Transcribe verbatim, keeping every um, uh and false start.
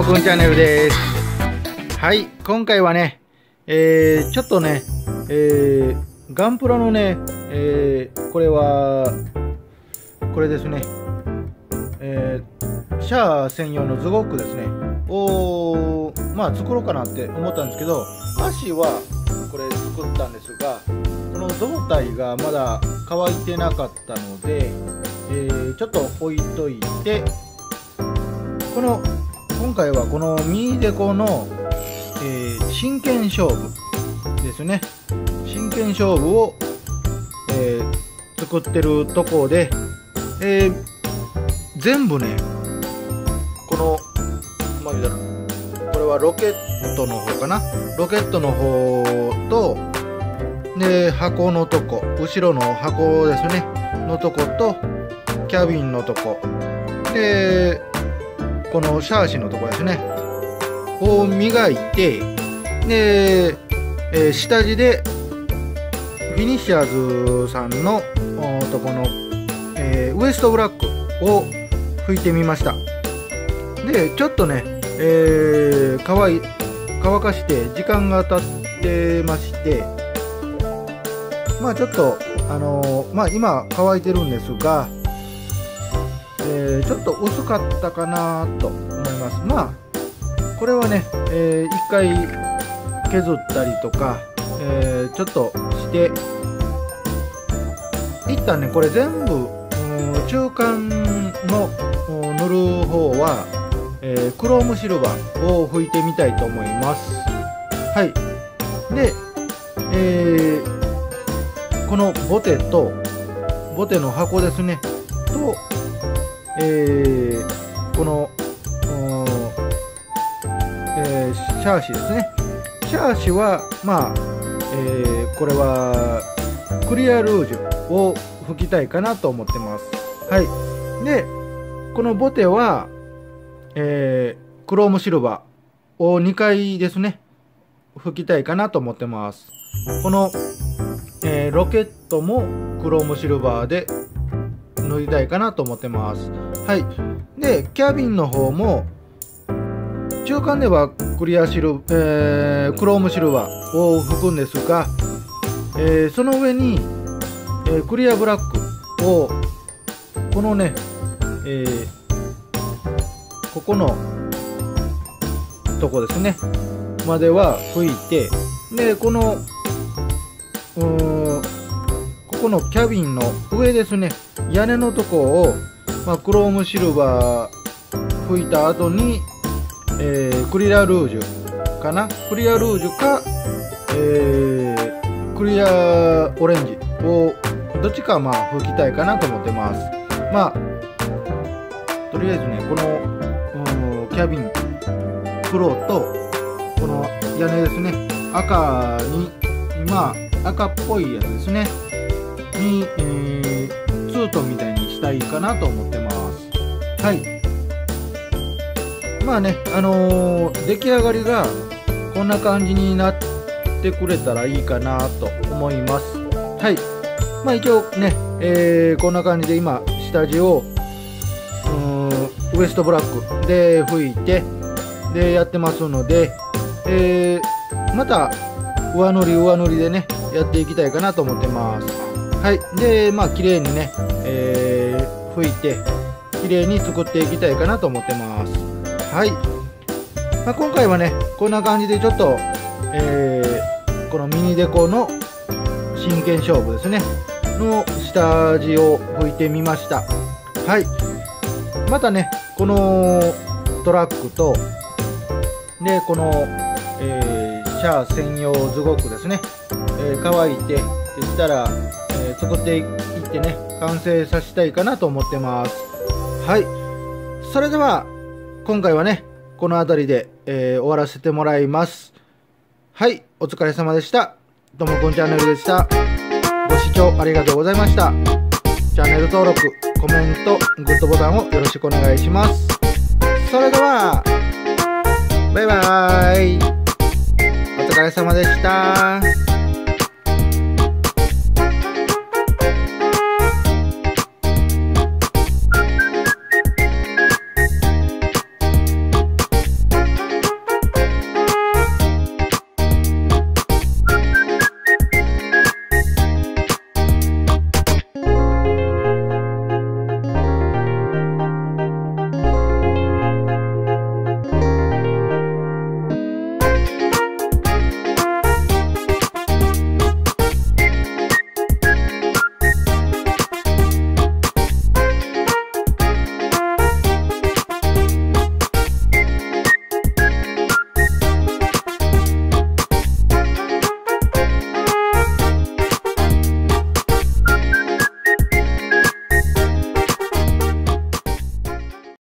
もくんチャンネルです。はい、今回はね、えー、ちょっとね、えー、ガンプラのね、えー、これはこれですね、えー、シャア専用のズゴックですねをまあ作ろうかなって思ったんですけど、足はこれ作ったんですが、この胴体がまだ乾いてなかったので、えー、ちょっと置いといて、この今回はこのミニデコの、えー、真剣勝負ですね。真剣勝負を、えー、作ってるところで、えー、全部ね、この、まあ、これはロケットの方かな。ロケットの方と、で、箱のとこ、後ろの箱ですね、のとこと、キャビンのとこ、で、このシャーシのとこですねを磨いて、で、えー、下地でフィニッシャーズさんのとこの、えー、ウエストブラックを拭いてみました。でちょっとね、えー、乾い乾かして時間が経ってまして、まあちょっとあのー、まあ今乾いてるんですが、えー、ちょっと薄かったかなと思います。まあこれはね、えー、一回削ったりとか、えー、ちょっとして一旦ね、これ全部中間の塗る方は、えー、クロームシルバーを拭いてみたいと思います。はい。で、えー、このボテとボテの箱ですねと、えー、この、えー、シャーシですね。シャーシはまあ、えー、これはクリアルージュを拭きたいかなと思ってます。はい。でこのボテは、えー、クロームシルバーをにかいですね拭きたいかなと思ってます。この、えー、ロケットもクロームシルバーで塗りたいかなと思ってます。はい。でキャビンの方も中間ではクリアシル、えー、クロームシルバーを拭くんですが、えー、その上に、えー、クリアブラックをこのね、えー、ここのとこですねまでは拭いて、でこのうーんここのキャビンの上ですね、屋根のとこを、まあ、クロームシルバー拭いた後に、えー、クリアルージュかな、クリアルージュか、えー、クリアオレンジをどっちかまあ拭きたいかなと思ってます。まあとりあえずね、このキャビン黒とこの屋根ですね、赤にまあ赤っぽいやつですねに、えー、ツートンみたいにしたいかなと思ってます。はい。まあね、あのー、出来上がりがこんな感じになってくれたらいいかなと思います。はい。まあ一応ね、えー、こんな感じで今下地をウエストブラックで拭いてでやってますので、えー、また上塗り上塗りでねやっていきたいかなと思ってます。はい。でまあ綺麗にね、えー、拭いて綺麗に作っていきたいかなと思ってます。はい。まあ、今回はねこんな感じでちょっと、えー、このミニデコの真剣勝負ですねの下地を拭いてみました。はい。またねこのトラックとでこの、えー、シャア専用ズゴックですね、えー、乾いてできたら、えー、作っていってね完成させたいかなと思ってます。はい。それでは今回はねこの辺りで、えー、終わらせてもらいます。はい、お疲れ様でした。ともくんチャンネルでした。ご視聴ありがとうございました。チャンネル登録、コメント、グッドボタンをよろしくお願いします。それではバイバーイ。お疲れ様でした。